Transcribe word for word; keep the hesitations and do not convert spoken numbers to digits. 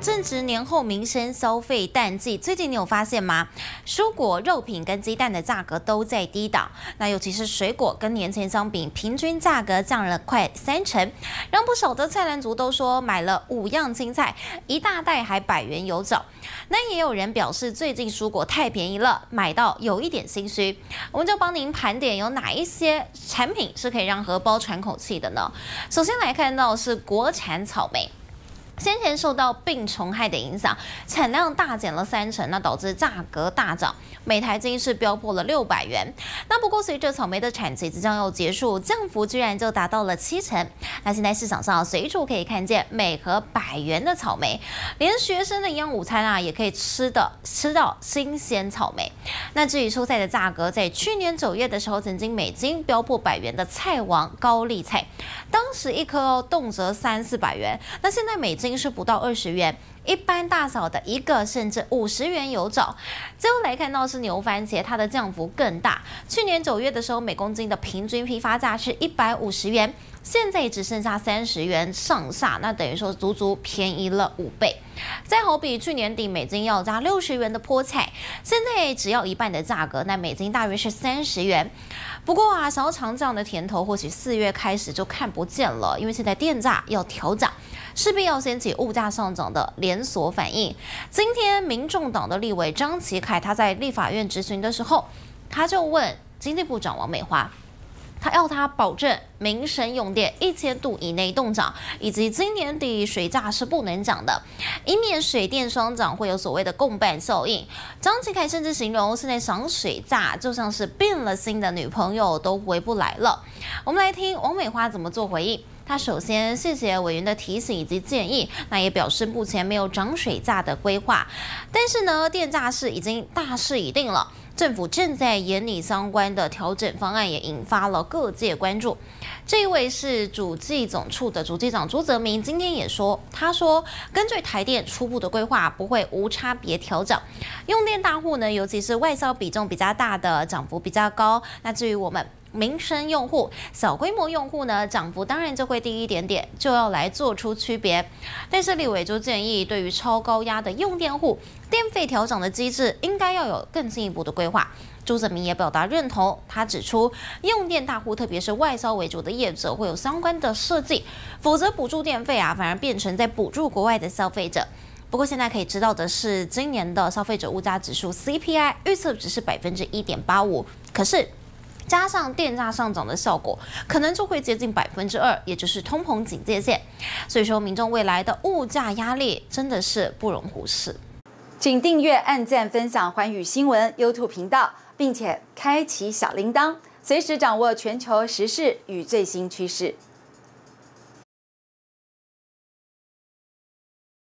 正值年后民生消费淡季，最近你有发现吗？蔬果、肉品跟鸡蛋的价格都在低档，那尤其是水果跟年前相比，平均价格降了快三成，让不少的菜篮族都说买了五样青菜，一大袋还百元有找。那也有人表示，最近蔬果太便宜了，买到有一点心虚。我们就帮您盘点有哪一些产品是可以让荷包喘口气的呢？首先来看到是国产草莓。先前受到病虫害的影响，产量大减了三成，那导致价格大涨，每台斤是飙破了六百元。那不过随着草莓的产期即将要结束，降幅居然就达到了七成。那现在市场上随处可以看见每盒百元的草莓，连学生的营养午餐啊也可以吃的吃到新鲜草莓。那至于蔬菜的价格，在去年九月的时候，曾经每斤飙破百元的菜王高丽菜，当时一颗哦动辄三四百元，那现在每斤是不到二十元，一般大小的一个甚至五十元有找。最后来看到是牛番茄，它的降幅更大。去年九月的时候，每公斤的平均批发价是一百五十元，现在只剩下三十元上下，那等于说足足便宜了五倍。再好比去年底每斤要加六十元的菠菜，现在只要一半的价格，那每斤大约是三十元。不过啊，想要尝这样的甜头，或许四月开始就看不见了，因为现在电价要调涨，势必要掀起物价上涨的连锁反应。今天民众党的立委张启凯他在立法院质询的时候，他就问经济部长王美花，他要他保证民生用电一千度以内冻涨，以及今年底水价是不能涨的，以免水电双涨会有所谓的共伴效应。张启凯甚至形容现在涨水价就像是变了心的女朋友都回不来了。我们来听王美花怎么做回应。他首先谢谢委员的提醒以及建议，那也表示目前没有涨水价的规划，但是呢，电价是已经大势已定了。政府正在研拟相关的调整方案，也引发了各界关注。这一位是主计总处的主计长朱泽明，今天也说，他说根据台电初步的规划，不会无差别调整。用电大户呢，尤其是外销比重比较大的，涨幅比较高。那至于我们民生用户、小规模用户呢，涨幅当然就会低一点点，就要来做出区别。但是立委就建议，对于超高压的用电户，电费调涨的机制应该要有更进一步的规划。朱泽明也表达认同，他指出，用电大户特别是外销为主的业者会有相关的设计，否则补助电费啊，反而变成在补助国外的消费者。不过现在可以知道的是，今年的消费者物价指数 C P I 预测值是百分之一点八五，可是加上电价上涨的效果，可能就会接近百分之二，也就是通膨警戒线。所以说，民众未来的物价压力真的是不容忽视。 请订阅、按赞、分享寰宇新闻 YouTube 频道，并且开启小铃铛，随时掌握全球时事与最新趋势。